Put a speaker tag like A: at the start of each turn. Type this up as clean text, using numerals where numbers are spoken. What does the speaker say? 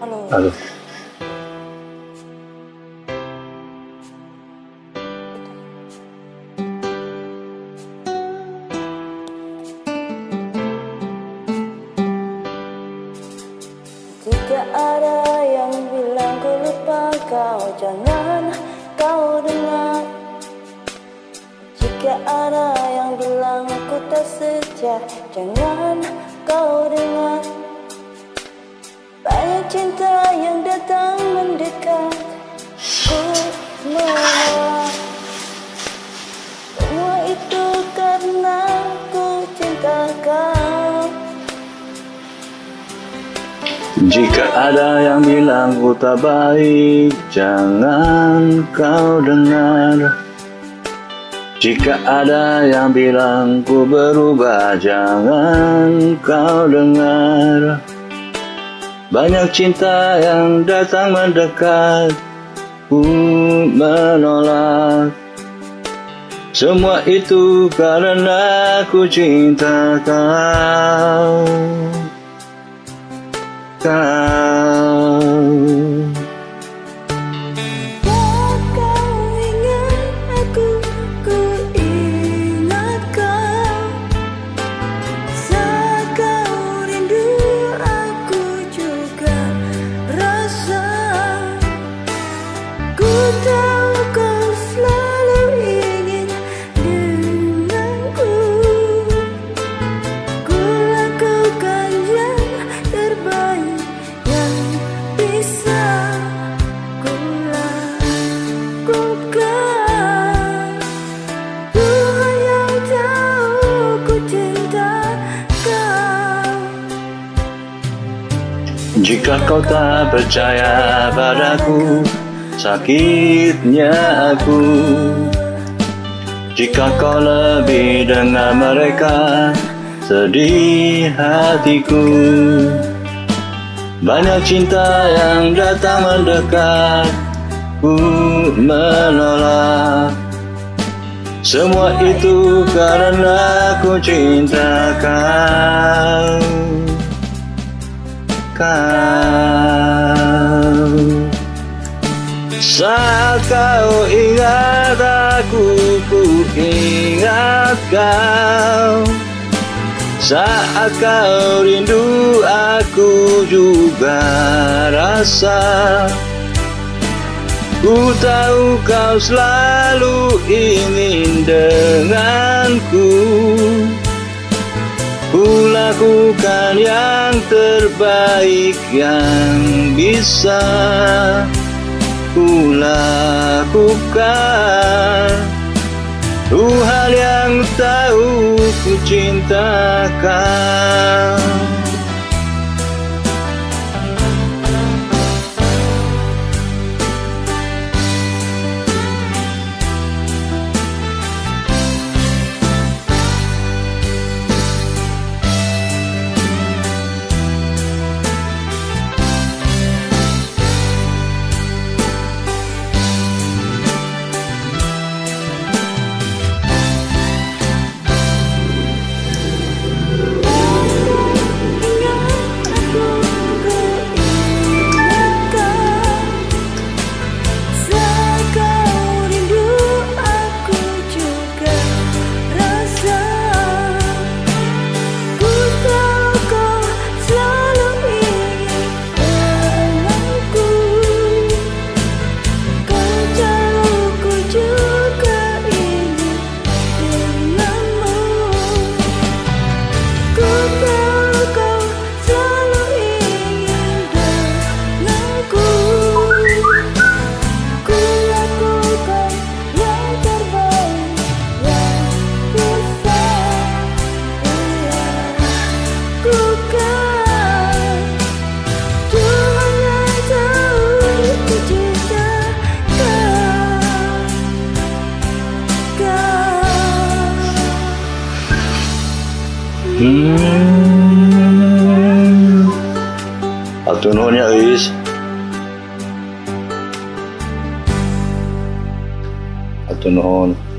A: Halo.
B: Jika ada yang bilang ku lupa kau, jangan kau dengar. Jika ada yang bilang aku tak setia, jangan kau dengar. Banyak cinta yang datang mendekat, ku menolak. Semua itu karena ku cinta kau.
A: Jika ada yang bilang ku tak baik, jangan kau dengar. Jika ada yang bilang ku berubah, jangan kau dengar. Banyak cinta yang datang mendekat, ku menolak. Semua itu karena ku cinta kau.
B: Saat kau ingat aku, ku ingat kau. Saat kau rindu, aku juga rasa. Ku tahu kau selalu ingin denganku. Ku lakukan yang terbaik yang bisa ku lakukan. Tuhan yang tahu ku cinta kau.
A: Jika kau tak percaya padaku, sakitnya aku. Jika kau lebih dengan mereka, sedih hatiku. Banyak cinta yang datang mendekat, ku menolak. Semua itu karena ku cinta kau. Saat kau ingat aku, ku ingat kau. Saat kau rindu, aku juga rasa. Ku tahu kau selalu ingin denganku. Ku lakukan yang terbaik yang bisa ku lakukan. Tuhan yang tahu ku cinta kau. Atur nuhun ya Eis. Atur nuhun.